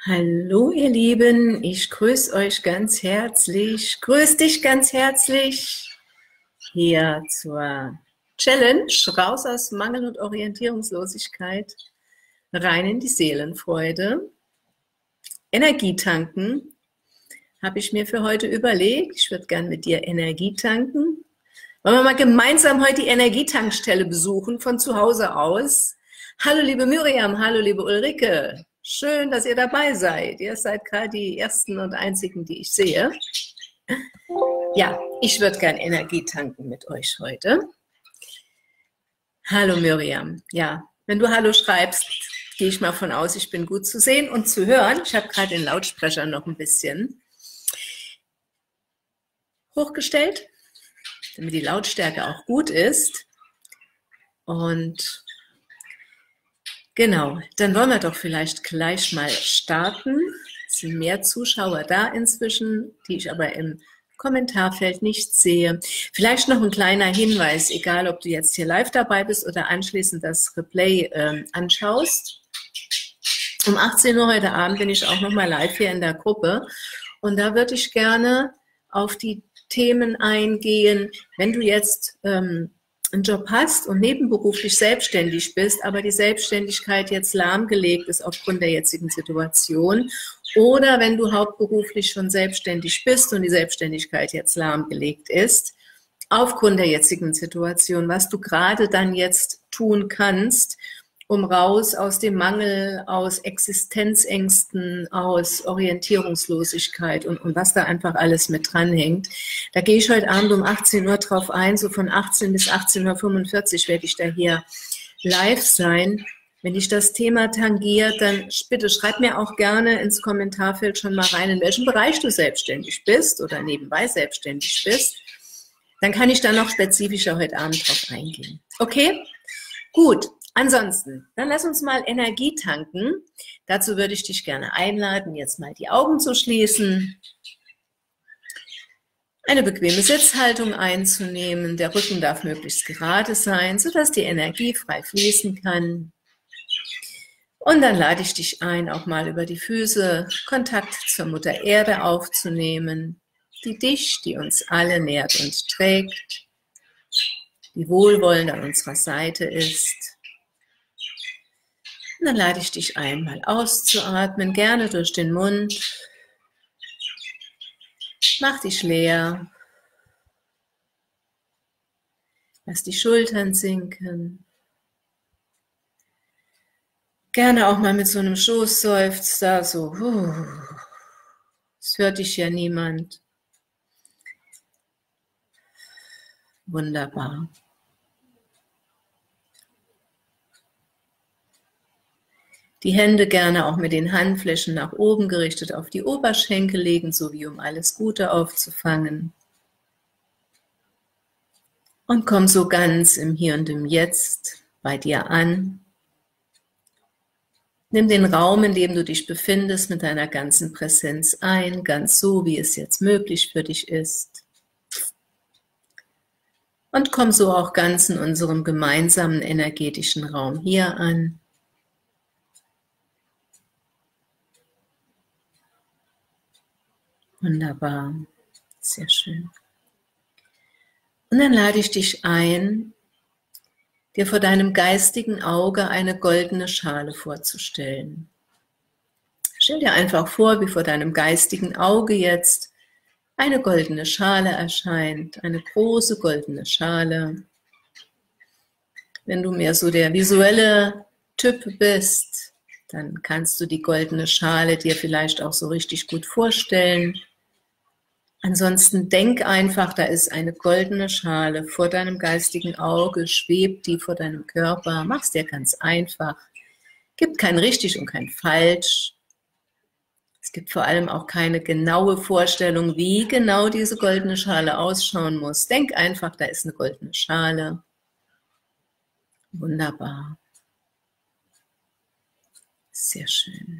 Hallo ihr Lieben, ich grüße euch ganz herzlich, grüße dich ganz herzlich hier zur Challenge raus aus Mangel und Orientierungslosigkeit, rein in die Seelenfreude. Energie tanken habe ich mir für heute überlegt. Ich würde gern mit dir Energie tanken. Wollen wir mal gemeinsam heute die Energietankstelle besuchen von zu Hause aus? Hallo liebe Miriam, hallo liebe Ulrike. Schön, dass ihr dabei seid. Ihr seid gerade die ersten und einzigen, die ich sehe. Ja, ich würde gern Energie tanken mit euch heute. Hallo Miriam. Ja, wenn du Hallo schreibst, gehe ich mal von aus, ich bin gut zu sehen und zu hören. Ich habe gerade den Lautsprecher noch ein bisschen hochgestellt, damit die Lautstärke auch gut ist. Und genau, dann wollen wir doch vielleicht gleich mal starten. Es sind mehr Zuschauer da inzwischen, die ich aber im Kommentarfeld nicht sehe. Vielleicht noch ein kleiner Hinweis, egal ob du jetzt hier live dabei bist oder anschließend das Replay anschaust. Um 18 Uhr heute Abend bin ich auch nochmal live hier in der Gruppe und da würde ich gerne auf die Themen eingehen, wenn du jetzt einen Job hast und nebenberuflich selbstständig bist, aber die Selbstständigkeit jetzt lahmgelegt ist aufgrund der jetzigen Situation, oder wenn du hauptberuflich schon selbstständig bist und die Selbstständigkeit jetzt lahmgelegt ist, aufgrund der jetzigen Situation, was du gerade dann jetzt tun kannst, um raus aus dem Mangel, aus Existenzängsten, aus Orientierungslosigkeit und was da einfach alles mit dranhängt. Da gehe ich heute Abend um 18 Uhr drauf ein, so von 18 bis 18:45 Uhr werde ich da hier live sein. Wenn dich das Thema tangiert, dann bitte schreib mir auch gerne ins Kommentarfeld schon mal rein, in welchem Bereich du selbstständig bist oder nebenbei selbstständig bist. Dann kann ich da noch spezifischer heute Abend drauf eingehen. Okay? Gut. Ansonsten, dann lass uns mal Energie tanken. Dazu würde ich dich gerne einladen, jetzt mal die Augen zu schließen, eine bequeme Sitzhaltung einzunehmen. Der Rücken darf möglichst gerade sein, sodass die Energie frei fließen kann. Und dann lade ich dich ein, auch mal über die Füße Kontakt zur Mutter Erde aufzunehmen, die dich, die uns alle nährt und trägt, die wohlwollend an unserer Seite ist. Und dann lade ich dich ein, mal auszuatmen, gerne durch den Mund. Mach dich leer. Lass die Schultern sinken. Gerne auch mal mit so einem Schoßseufzer, so. Es hört dich ja niemand. Wunderbar. Die Hände gerne auch mit den Handflächen nach oben gerichtet auf die Oberschenkel legen, sowie um alles Gute aufzufangen. Und komm so ganz im Hier und im Jetzt bei dir an. Nimm den Raum, in dem du dich befindest, mit deiner ganzen Präsenz ein, ganz so, wie es jetzt möglich für dich ist. Und komm so auch ganz in unserem gemeinsamen energetischen Raum hier an. Wunderbar, sehr schön. Und dann lade ich dich ein, dir vor deinem geistigen Auge eine goldene Schale vorzustellen. Stell dir einfach vor, wie vor deinem geistigen Auge jetzt eine goldene Schale erscheint, eine große goldene Schale. Wenn du mehr so der visuelle Typ bist, dann kannst du die goldene Schale dir vielleicht auch so richtig gut vorstellen. Ansonsten denk einfach, da ist eine goldene Schale vor deinem geistigen Auge, schwebt die vor deinem Körper, mach's dir ganz einfach. Gibt kein richtig und kein falsch. Es gibt vor allem auch keine genaue Vorstellung, wie genau diese goldene Schale ausschauen muss. Denk einfach, da ist eine goldene Schale. Wunderbar. Sehr schön.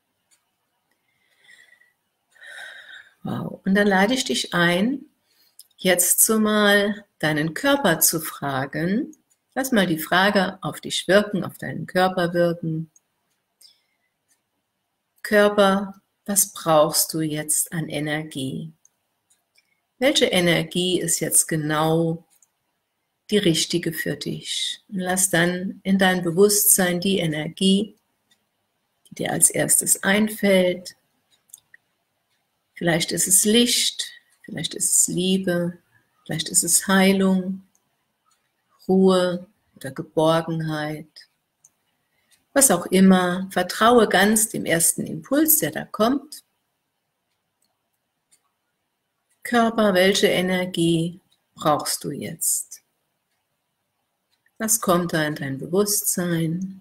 Wow. Und dann lade ich dich ein, jetzt so mal deinen Körper zu fragen. Lass mal die Frage auf dich wirken, auf deinen Körper wirken. Körper, was brauchst du jetzt an Energie? Welche Energie ist jetzt genau die richtige für dich? Und lass dann in dein Bewusstsein die Energie, die dir als erstes einfällt. Vielleicht ist es Licht, vielleicht ist es Liebe, vielleicht ist es Heilung, Ruhe oder Geborgenheit. Was auch immer, vertraue ganz dem ersten Impuls, der da kommt. Körper, welche Energie brauchst du jetzt? Was kommt da in dein Bewusstsein?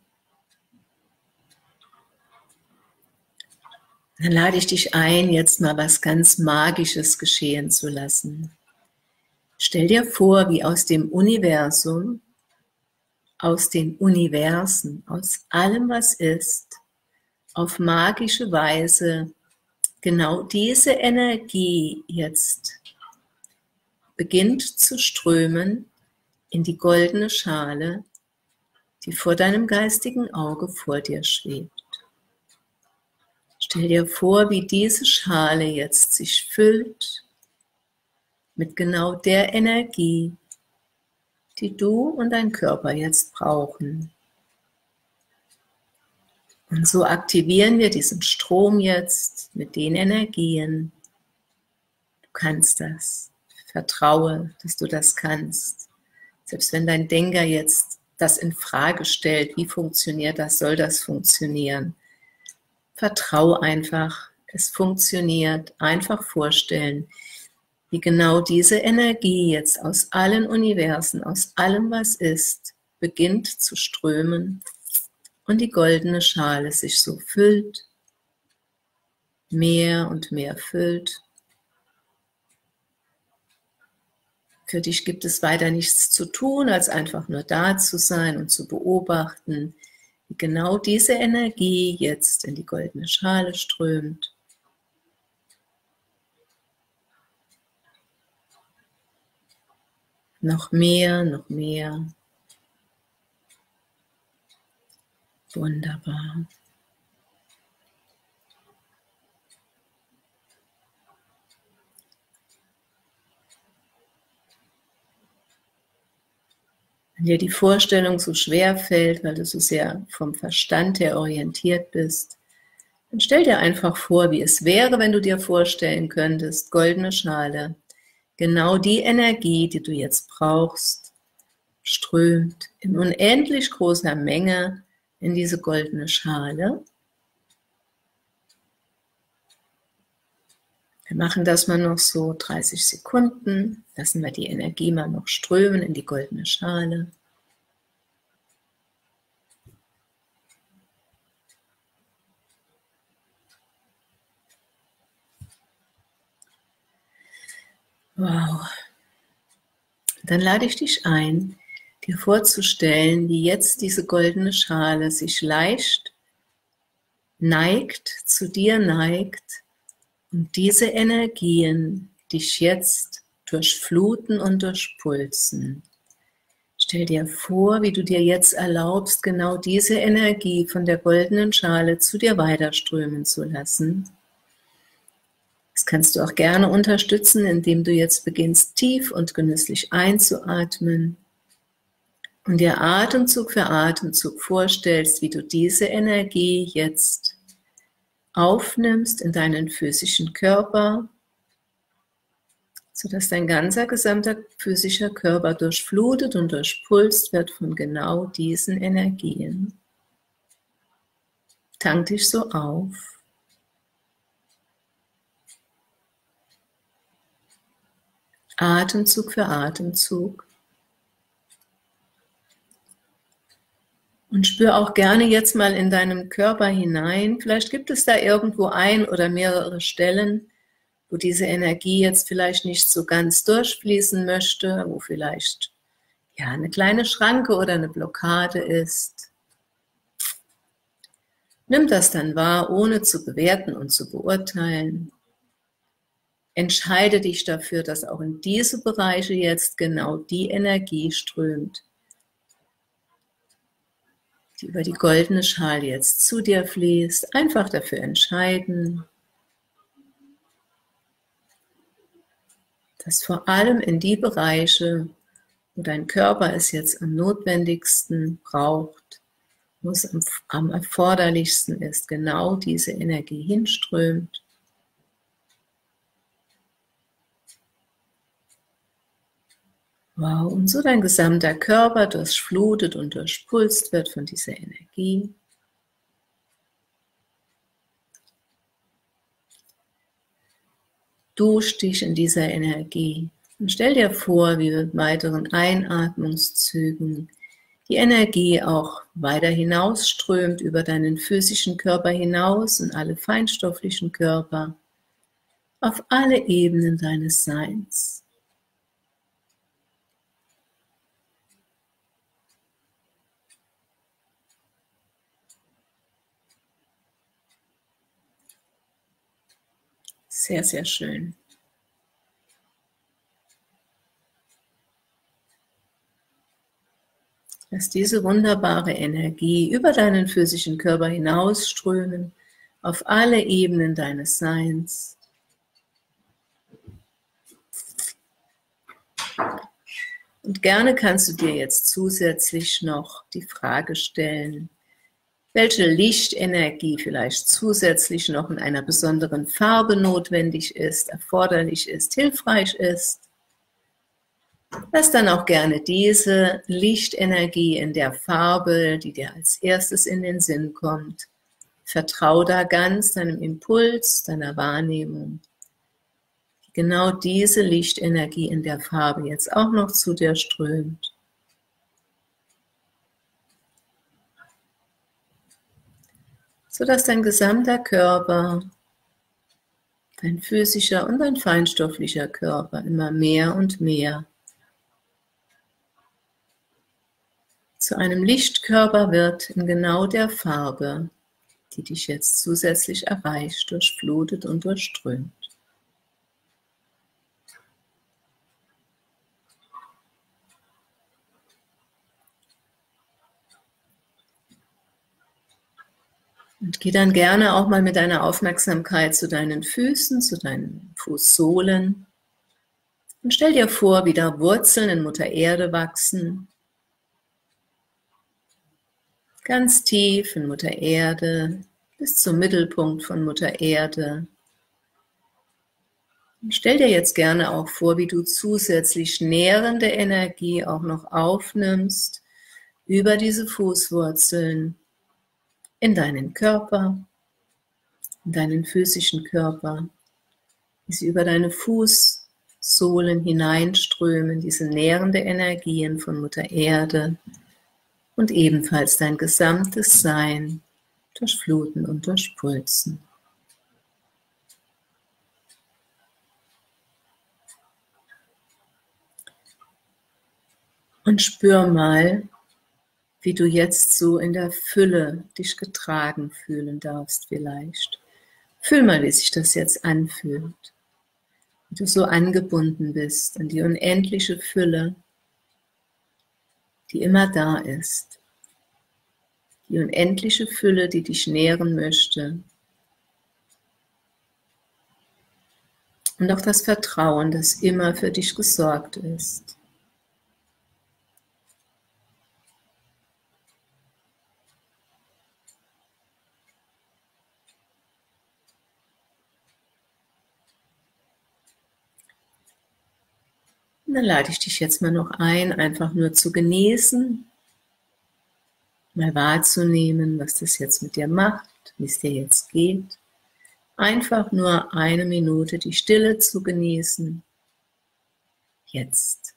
Dann lade ich dich ein, jetzt mal was ganz Magisches geschehen zu lassen. Stell dir vor, wie aus dem Universum, aus den Universen, aus allem, was ist, auf magische Weise genau diese Energie jetzt beginnt zu strömen in die goldene Schale, die vor deinem geistigen Auge vor dir schwebt. Stell dir vor, wie diese Schale jetzt sich füllt mit genau der Energie, die du und dein Körper jetzt brauchen. Und so aktivieren wir diesen Strom jetzt mit den Energien. Du kannst das. Vertraue, dass du das kannst. Selbst wenn dein Denker jetzt das in Frage stellt, wie funktioniert das, soll das funktionieren? Vertraue einfach, es funktioniert. Einfach vorstellen, wie genau diese Energie jetzt aus allen Universen, aus allem, was ist, beginnt zu strömen und die goldene Schale sich so füllt, mehr und mehr füllt. Für dich gibt es weiter nichts zu tun, als einfach nur da zu sein und zu beobachten, wie genau diese Energie jetzt in die goldene Schale strömt. Noch mehr, noch mehr. Wunderbar. Wenn dir die Vorstellung so schwer fällt, weil du so sehr vom Verstand her orientiert bist, dann stell dir einfach vor, wie es wäre, wenn du dir vorstellen könntest, goldene Schale, genau die Energie, die du jetzt brauchst, strömt in unendlich großer Menge in diese goldene Schale. Wir machen das mal noch so 30 Sekunden, lassen wir die Energie mal noch strömen in die goldene Schale. Wow. Dann lade ich dich ein, dir vorzustellen, wie jetzt diese goldene Schale sich leicht neigt, zu dir neigt und diese Energien dich jetzt durchfluten und durchpulsen. Stell dir vor, wie du dir jetzt erlaubst, genau diese Energie von der goldenen Schale zu dir weiterströmen zu lassen. Das kannst du auch gerne unterstützen, indem du jetzt beginnst, tief und genüsslich einzuatmen und dir Atemzug für Atemzug vorstellst, wie du diese Energie jetzt aufnimmst in deinen physischen Körper, sodass dein ganzer gesamter physischer Körper durchflutet und durchpulst wird von genau diesen Energien. Tank dich so auf. Atemzug für Atemzug. Und spür auch gerne jetzt mal in deinem Körper hinein. Vielleicht gibt es da irgendwo ein oder mehrere Stellen, wo diese Energie jetzt vielleicht nicht so ganz durchfließen möchte, wo vielleicht ja eine kleine Schranke oder eine Blockade ist. Nimm das dann wahr, ohne zu bewerten und zu beurteilen. Entscheide dich dafür, dass auch in diese Bereiche jetzt genau die Energie strömt, die über die goldene Schale jetzt zu dir fließt. Einfach dafür entscheiden, dass vor allem in die Bereiche, wo dein Körper es jetzt am notwendigsten braucht, wo es am erforderlichsten ist, genau diese Energie hinströmt. Wow, und so dein gesamter Körper durchflutet und durchpulst wird von dieser Energie. Dusch dich in dieser Energie und stell dir vor, wie mit weiteren Einatmungszügen die Energie auch weiter hinausströmt über deinen physischen Körper hinaus und alle feinstofflichen Körper auf alle Ebenen deines Seins. Sehr, sehr schön. Lass diese wunderbare Energie über deinen physischen Körper hinausströmen, auf alle Ebenen deines Seins. Und gerne kannst du dir jetzt zusätzlich noch die Frage stellen, welche Lichtenergie vielleicht zusätzlich noch in einer besonderen Farbe notwendig ist, erforderlich ist, hilfreich ist. Lass dann auch gerne diese Lichtenergie in der Farbe, die dir als erstes in den Sinn kommt. Vertrau da ganz deinem Impuls, deiner Wahrnehmung. Genau diese Lichtenergie in der Farbe jetzt auch noch zu dir strömt. Sodass dein gesamter Körper, dein physischer und dein feinstofflicher Körper immer mehr und mehr zu einem Lichtkörper wird in genau der Farbe, die dich jetzt zusätzlich erreicht, durchflutet und durchströmt. Und geh dann gerne auch mal mit deiner Aufmerksamkeit zu deinen Füßen, zu deinen Fußsohlen. Und stell dir vor, wie da Wurzeln in Mutter Erde wachsen. Ganz tief in Mutter Erde, bis zum Mittelpunkt von Mutter Erde. Und stell dir jetzt gerne auch vor, wie du zusätzlich nährende Energie auch noch aufnimmst über diese Fußwurzeln in deinen Körper, in deinen physischen Körper, wie sie über deine Fußsohlen hineinströmen, diese nährende Energien von Mutter Erde und ebenfalls dein gesamtes Sein durchfluten und durchpulsen. Und spür mal, wie du jetzt so in der Fülle dich getragen fühlen darfst vielleicht. Fühl mal, wie sich das jetzt anfühlt. Wie du so angebunden bist an die unendliche Fülle, die immer da ist. Die unendliche Fülle, die dich nähren möchte. Und auch das Vertrauen, das immer für dich gesorgt ist. Und dann lade ich dich jetzt mal noch ein, einfach nur zu genießen, mal wahrzunehmen, was das jetzt mit dir macht, wie es dir jetzt geht. Einfach nur 1 Minute die Stille zu genießen. Jetzt.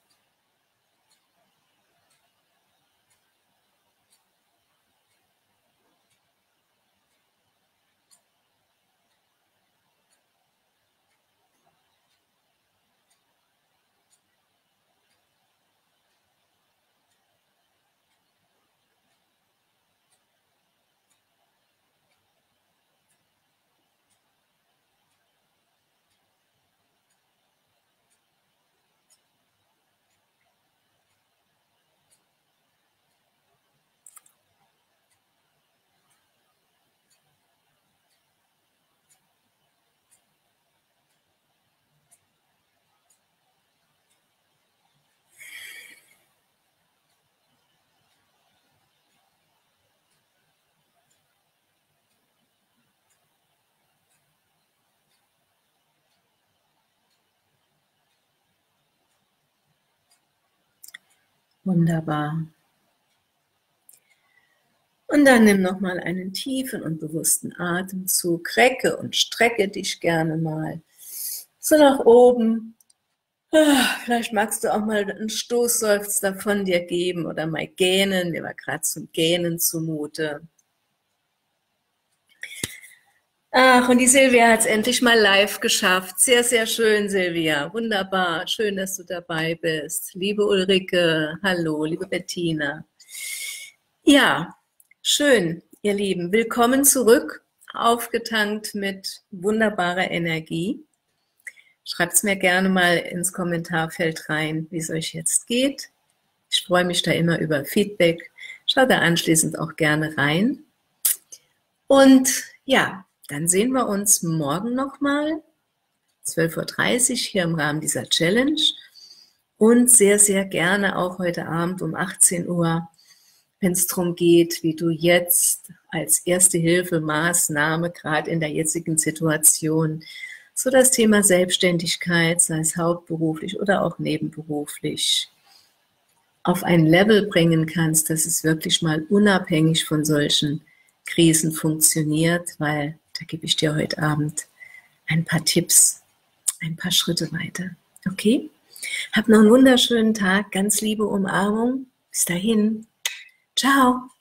Wunderbar. Und dann nimm nochmal einen tiefen und bewussten Atemzug. Recke und strecke dich gerne mal. So nach oben. Vielleicht magst du auch mal einen Stoßseufzer von dir geben oder mal gähnen. Mir war gerade zum Gähnen zumute. Ach, und die Silvia hat es endlich mal live geschafft. Sehr, sehr schön, Silvia. Wunderbar. Schön, dass du dabei bist. Liebe Ulrike, hallo, liebe Bettina. Ja, schön, ihr Lieben. Willkommen zurück, aufgetankt mit wunderbarer Energie. Schreibt es mir gerne mal ins Kommentarfeld rein, wie es euch jetzt geht. Ich freue mich da immer über Feedback. Schaut da anschließend auch gerne rein. Und ja, dann sehen wir uns morgen nochmal, 12:30 Uhr hier im Rahmen dieser Challenge. Und sehr, sehr gerne auch heute Abend um 18 Uhr, wenn es darum geht, wie du jetzt als Erste-Hilfe-Maßnahme, gerade in der jetzigen Situation, so das Thema Selbstständigkeit, sei es hauptberuflich oder auch nebenberuflich, auf ein Level bringen kannst, dass es wirklich mal unabhängig von solchen Krisen funktioniert, weil da gebe ich dir heute Abend ein paar Tipps, ein paar Schritte weiter. Okay? Hab noch einen wunderschönen Tag, ganz liebe Umarmung. Bis dahin. Ciao.